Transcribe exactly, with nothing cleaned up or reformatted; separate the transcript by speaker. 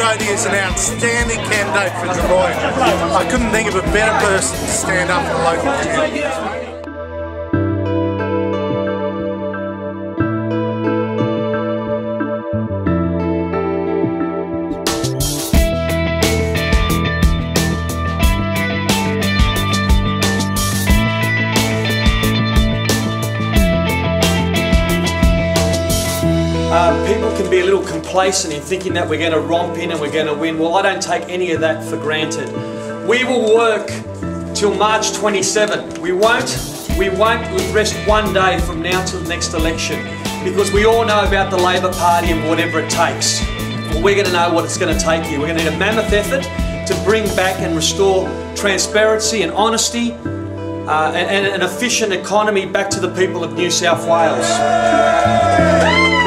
Speaker 1: Sidoti is an outstanding candidate for Deloitte. I couldn't think of a better person to stand up for local communities.
Speaker 2: Uh, people can be a little complacent in thinking that we're going to romp in and we're going to win. Well, I don't take any of that for granted. We will work till March twenty-seventh. We won't, we won't rest one day from now till the next election, because we all know about the Labor Party and whatever it takes. Well, we're going to know what it's going to take here. We're going to need a mammoth effort to bring back and restore transparency and honesty uh, and, and an efficient economy back to the people of New South Wales.